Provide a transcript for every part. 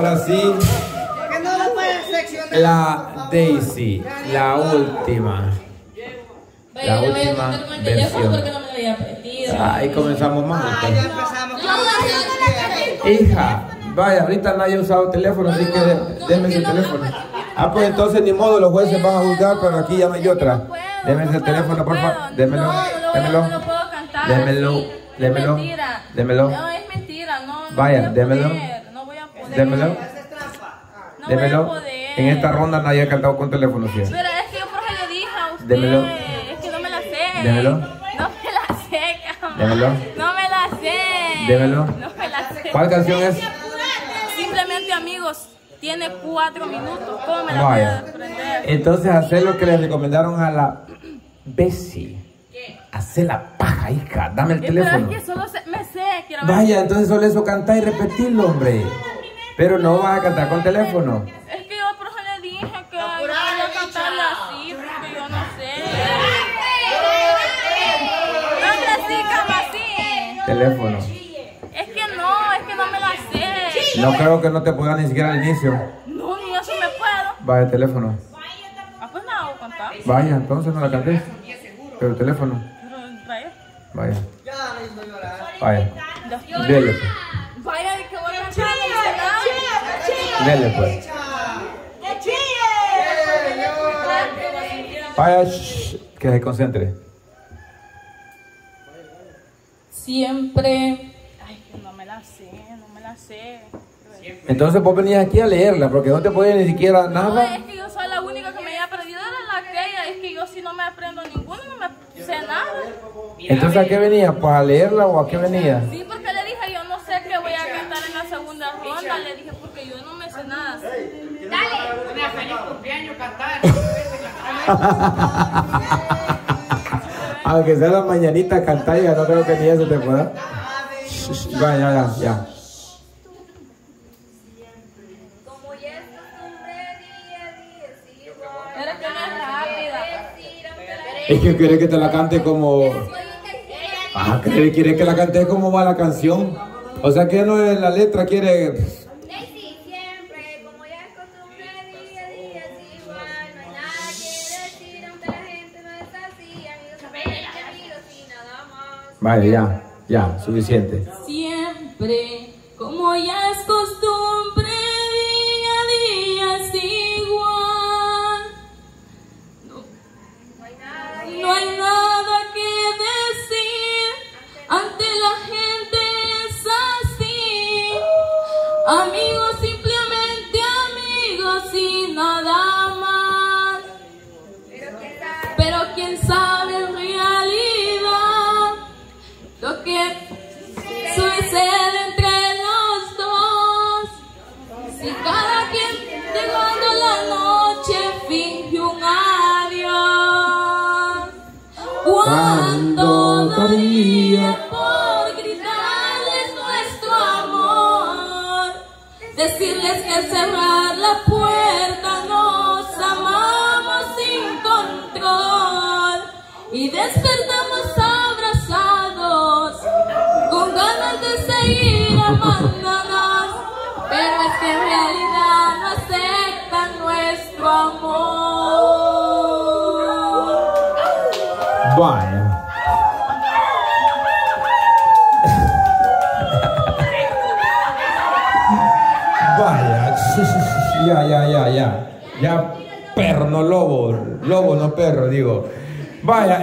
ahora sí. Que no lo pueden seccionar. La Daisy, la última. La última versión. Porque no me lo había pedido. Ahí comenzamos más. Ah, ya empezamos. Hija, vaya, ahorita nadie ha usado teléfono, así que déme ese teléfono. Ah, pues entonces ni modo, los jueces van a juzgar, pero aquí ya no hay otra. Deme ese teléfono, por favor. Démelo, démelo. No puedo cantar. Démelo, démelo. Démelo. No, es mentira, no. Vaya, démelo. No voy a poder. Démelo. No Démelo. voy a poder. En esta ronda nadie ha cantado con teléfono, ¿sí? Pero es que yo por eso le dije a usted. Démelo. Es que no me la sé. Démelo. No me la sé, cabrón. Démelo. No me la sé. Démelo. No me la sé. ¿Cuál canción es? Simplemente amigos. Tiene 4 minutos. ¿Cómo me la Vaya. puedo aprender? Entonces hacer lo que le recomendaron a la Bessie. Hacer la paja, hija. Dame el Pero teléfono. es que solo me sé. Quiero ver. Vaya, entonces solo eso cantar y repetirlo, hombre. Pero no vas a cantar con teléfono. Es que yo por eso le dije que yo quería cantarle así, porque yo no sé. No es así, como así. Teléfono. Es que no me la sé. No creo que no te puedan ni siquiera al inicio. No, ni eso me puedo. Vaya, teléfono. Ah, pues nada, voy a cantar. Vaya, entonces no la cantes. Pero el teléfono. Pero vaya. Vaya. Ya me hizo llorar. Vaya. Ya. Dele pues. Vaya, de que voy a cantar, no sé nada. Dele pues. Vaya, shh, que se concentre. Siempre. Ay, que no me la sé, no me la sé. Entonces vos venías aquí a leerla porque no te podías ni siquiera No, nada. es que yo soy la única que me había perdido era la aquella. Es que yo si no me aprendo ninguno, no me sé nada. Entonces ¿a qué venía? Pues a leerla o a qué venía. Sí, porque le dije, yo no sé qué voy a cantar en la segunda ronda. Le dije, porque yo no me sé nada. Una feliz cumpleaños cantar. Aunque sea la mañanita cantar, ya no creo que ni eso te pueda. Vaya, ya. Pero que no es rápida. Es que quiere que te la cante como... Ah, quiere que la cante como va la canción. O sea que no es la letra, quiere... Siempre, como ya es costumbre, día a día es igual. No hay nada que decir, aunque la gente no es así. Amigos y nada más. Vaya, ya, suficiente. Siempre, como ya es costumbre, día a día es igual. No hay nada que decir, ante la gente es así. Amigos, simplemente amigos y nada más. Pero quién sabe en realidad lo que sucede entre los dos. Si cada quien llegando la noche finge un adiós. ¿Cuándo daría por gritarles nuestro amor? Decirles que al cerrar la puerta nos amamos sin control y despertamos abrazados con ganas de seguir amándonos, pero es que en realidad no aceptan nuestro amor. Vaya. Vaya. Ya, perro, no lobo. Lobo, no perro, digo. Vaya,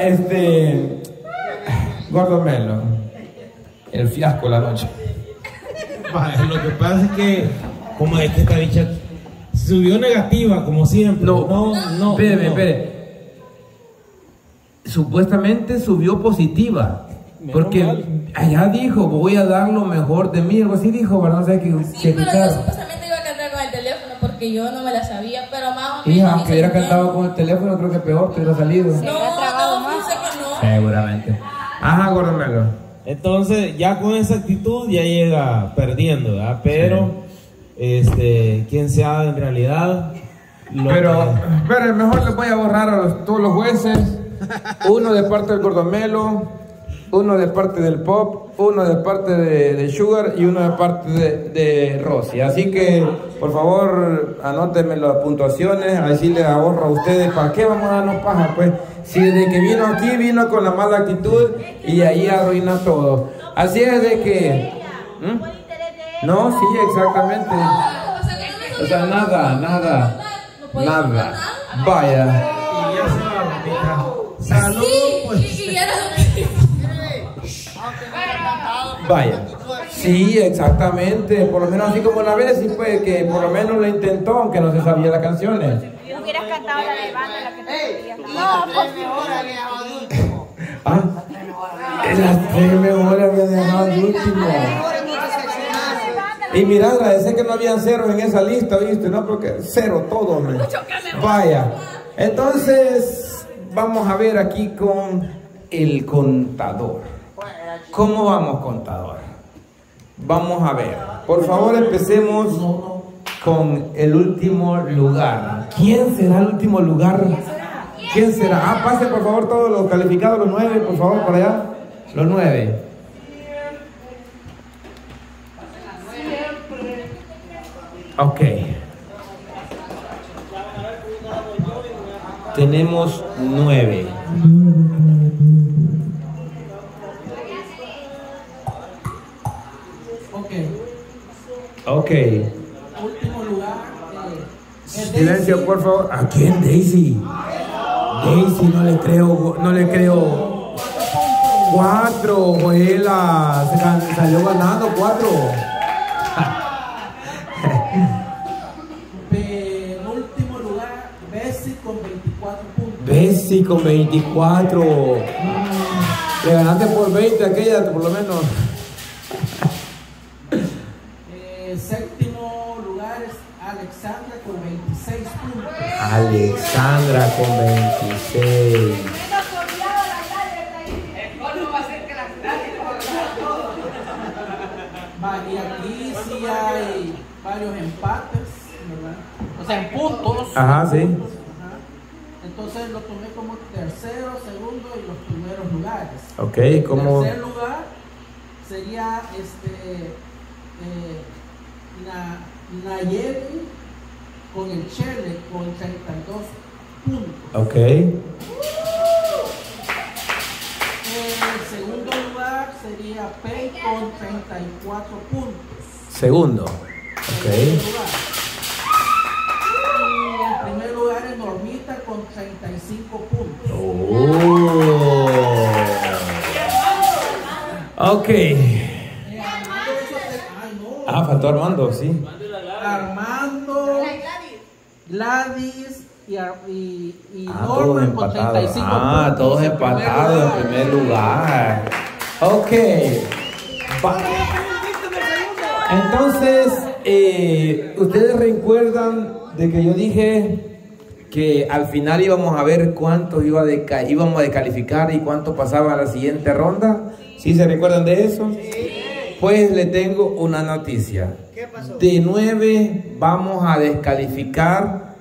Gordo Melo. El fiasco de la noche. Vaya, lo que pasa es que, como es que esta bicha subió negativa, como siempre. No. Espere. Supuestamente subió positiva. Porque allá dijo, voy a dar lo mejor de mí, algo así dijo, ¿verdad? O sea, que Sí, pero yo supuestamente iba a cantar con el teléfono porque yo no me la sabía, pero más o menos. Hija, aunque hubiera cantado con el teléfono, creo que peor te hubiera salido. No, fíjese que no. Seguramente. Ajá, Gordo Melo. Entonces, ya con esa actitud ya llega perdiendo, ¿verdad? Pero, quién sabe en realidad. Pero mejor les voy a borrar a todos los jueces. Uno de parte del Gordo Melo, uno de parte del Pop, uno de parte de Sugar y uno de parte de Rosy. Así que, por favor, anótenme las puntuaciones, así les ahorro a ustedes. ¿Para qué vamos a darnos paja? Pues, si desde que vino aquí, vino con la mala actitud y ahí arruina todo. Así es de que... No, sí, exactamente. O sea, nada. Vaya. Y ya se va, salud, pues. Vaya. Sí, exactamente. Por lo menos así como una vez, sí fue que por lo menos lo intentó, aunque no se sabía las canciones. Hubieras cantado la de banda, la que te querías. No, por Ah, las 3 mejores había dejado el último. Y mira, agradecer que no habían ceros en esa lista, ¿viste? No, porque cero todo, hombre. Vaya. Entonces, vamos a ver aquí con el contador. ¿Cómo vamos, contador? Vamos a ver. Por favor, empecemos con el último lugar. ¿Quién será el último lugar? ¿Quién será? Ah, pase por favor todos los calificados, los 9, por favor, por allá. Los 9. Ok. Tenemos 9. Ok. Último lugar. Silencio, por favor. ¿A quién, Daisy? Daisy, no le creo. 4, Joela. Salió ganando 4. Penúltimo lugar, Bessie con 24 puntos. Bessie con 24. Le ganaste por 20 aquella, por lo menos. Séptimo lugar es Alexandra con 26 puntos. Alexandra con 26. Y aquí sí hay varios empates, ¿verdad? O sea, en puntos. Ajá, sí. Ajá. Entonces lo tomé como tercero, segundo y los primeros lugares. Ok, como... Tercer lugar sería Nayeli con el Chele con 32 puntos. Ok. El segundo lugar sería Pei con 34 puntos. Segundo. Ok. Segundo lugar. Y el primer lugar es Normita con 35 puntos. Oh. Ok. Ah, faltó Armando, sí. Armando, Gladys y todos Norman con empatados. 35 Ah, puntos. todos empatados en primer lugar. Ok. Entonces, ustedes recuerdan de que yo dije que al final íbamos a ver cuántos íbamos a descalificar y cuántos pasaban a la siguiente ronda. ¿Sí se recuerdan de eso? Pues le tengo una noticia. ¿Qué pasó? De 9 vamos a descalificar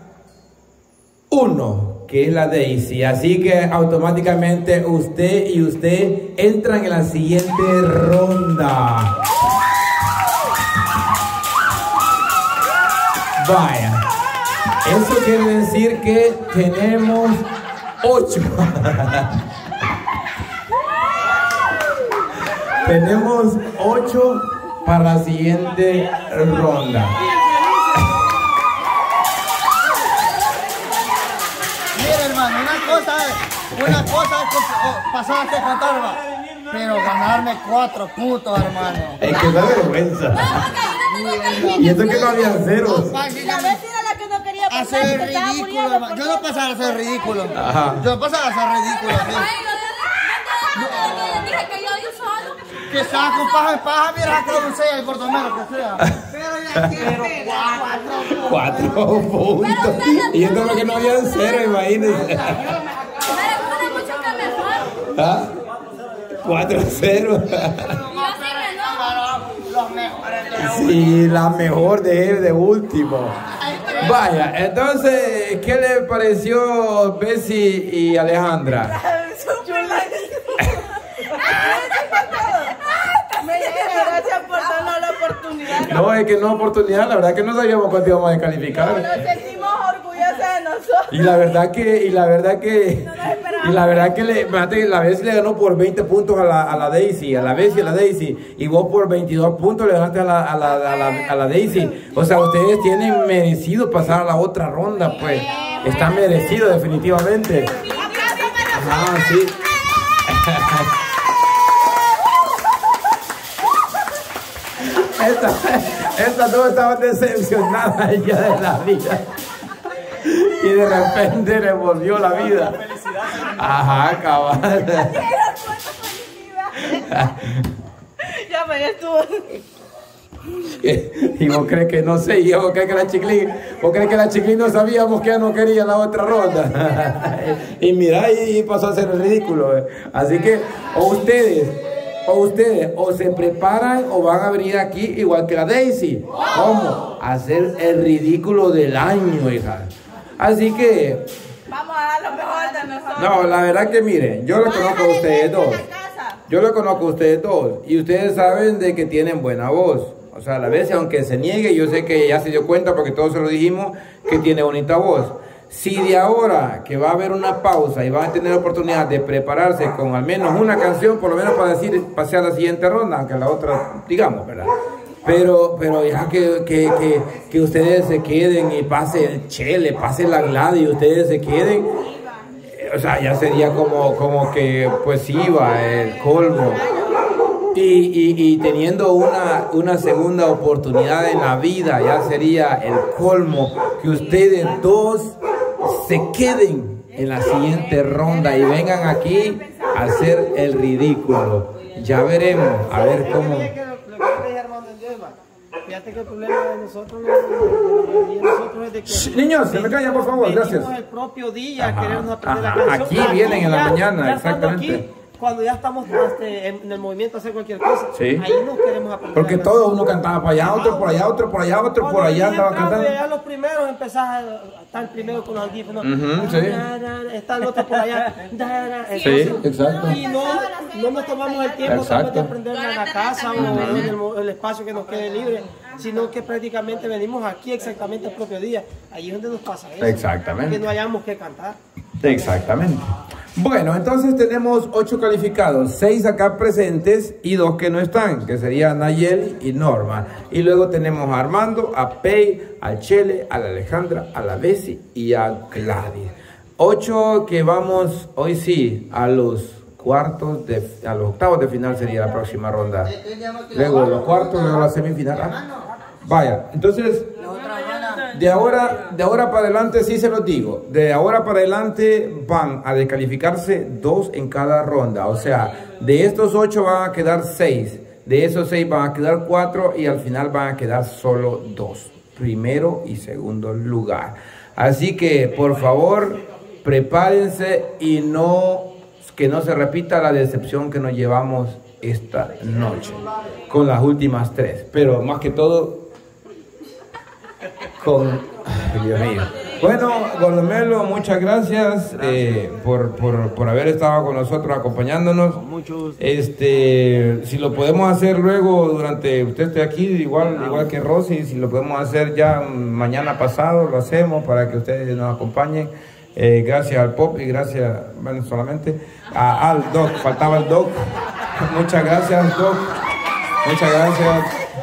1, que es la Daisy. Así que automáticamente usted y usted entran en la siguiente ronda. Vaya. Eso quiere decir que tenemos 8. Tenemos 8 para la siguiente ronda. Mira, hermano, una cosa es pasar a este fantasma, pero ganarme 4 puntos, hermano. Es que da vergüenza. Y esto que no había ceros. La vez era la que no quería pasar, Hacer que estaba ridículo, muriendo hermano. por Yo no pasaba a ser ridículo. Ajá. Yo no pasaba a ser ridículo. ¿Sí? Yo dije que yo solo. Que estaba con paja en paja, mira que un 6 por lo menos que sea. Pero 4 puntos. Y esto es lo que no había cero, imagínense. Me recuerda mucho que mejor. ¿Ah? 4-0. Los mejores de la Sí, la mejor de último. Vaya, entonces, ¿qué le pareció Bessie y Alejandra? oportunidad. No, es que no oportunidad, la verdad que no sabíamos cuánto íbamos a descalificar. Nos sentimos orgullosos de nosotros. Y la verdad que la Bessie le ganó por 20 puntos a la Daisy, a la Bessie, a la Daisy, y vos por 22 puntos le ganaste a la Daisy. O sea, ustedes tienen merecido pasar a la otra ronda, pues. Está merecido definitivamente. Ah, sí. Estas dos estaban decepcionadas ya de la vida. Y de repente le volvió la vida. Ajá, cabal. Ya me estuvo. Y vos crees que no sé, y vos crees que la Chiclín no sabíamos que ella no quería la otra ronda. Y mira, y pasó a ser el ridículo. Así que, o ustedes o se preparan o van a venir aquí igual que la Daisy. ¿Cómo? A hacer el ridículo del año, hija. Así que vamos a dar lo mejor de nosotros. no, la verdad que miren, yo lo conozco a ustedes dos. Yo lo conozco a ustedes dos. Y ustedes saben de que tienen buena voz. O sea, a la vez, aunque se niegue, yo sé que ya se dio cuenta porque todos se lo dijimos, que tiene bonita voz. Si de ahora que va a haber una pausa y van a tener la oportunidad de prepararse con al menos una canción, por lo menos para decir, pasar a la siguiente ronda, aunque la otra, digamos, ¿verdad? Pero ya que ustedes se queden y pase el Chele, pase la Gladys y ustedes se queden, o sea, ya sería como que pues iba el colmo. Y teniendo una segunda oportunidad en la vida, ya sería el colmo que ustedes dos se queden en la siguiente ronda y vengan aquí a hacer el ridículo. Ya veremos, a ver cómo. Fíjate que el problema de nosotros, es de que niños, se me callan por favor, gracias. El propio día Ajá, queremos aprender ajá, la canción. aquí vienen en la mañana, ya exactamente. Aquí, cuando ya estamos en el movimiento a hacer cualquier cosa, Sí. ahí no queremos aprender. Porque la todo canción. uno cantaba para allá, otro por allá, otro por allá, otro por Cuando allá venía andaba el cambio, cantando. ya los primeros empezás a estar primero con los audífonos. Ujú, sí. Está el otro por allá. Sí, exacto. Y no nos tomamos el tiempo Exacto. de aprender en la casa o en el espacio que nos quede libre, sino que prácticamente venimos aquí exactamente el propio día. Ahí es donde nos pasa eso. Exactamente. Que no hayamos que cantar. Exactamente. Bueno, entonces tenemos 8 calificados, 6 acá presentes y 2 que no están, que serían Nayeli y Norma. Y luego tenemos a Armando, a Pei, al Chele, a la Alejandra, a la Bessie y a Gladys. 8 que vamos hoy sí a los octavos de final sería la próxima ronda. Luego los cuartos, luego la semifinal. Ah, vaya, entonces de ahora para adelante, sí se los digo, de ahora para adelante van a descalificarse 2 en cada ronda. O sea, de estos 8 van a quedar 6, de esos 6 van a quedar 4 y al final van a quedar solo 2, primero y segundo lugar. Así que por favor prepárense y que no se repita la decepción que nos llevamos esta noche con las últimas 3, pero más que todo ay, Dios mío. Bueno, Gordomelo, muchas gracias por haber estado con nosotros acompañándonos. Si lo podemos hacer luego durante usted esté aquí, igual que Rosy, si lo podemos hacer ya mañana pasado, lo hacemos para que ustedes nos acompañen. Gracias al Pop y gracias, bueno, solamente al Doc, faltaba el Doc. Muchas gracias, Doc. Muchas gracias.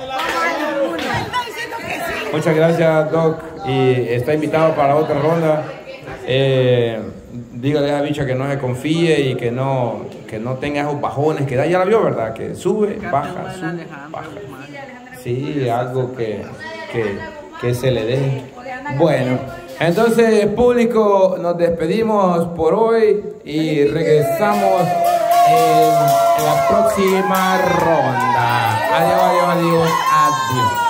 Muchas gracias, Doc. Y está invitado para otra ronda. Dígale a la bicha que no se confíe y que no tenga esos bajones que da. Ya la vio, ¿verdad? Que sube, baja, sube, baja. Sí, algo que se le dé. Bueno, entonces, público, nos despedimos por hoy y regresamos en la próxima ronda. Adiós, adiós, adiós. Adiós.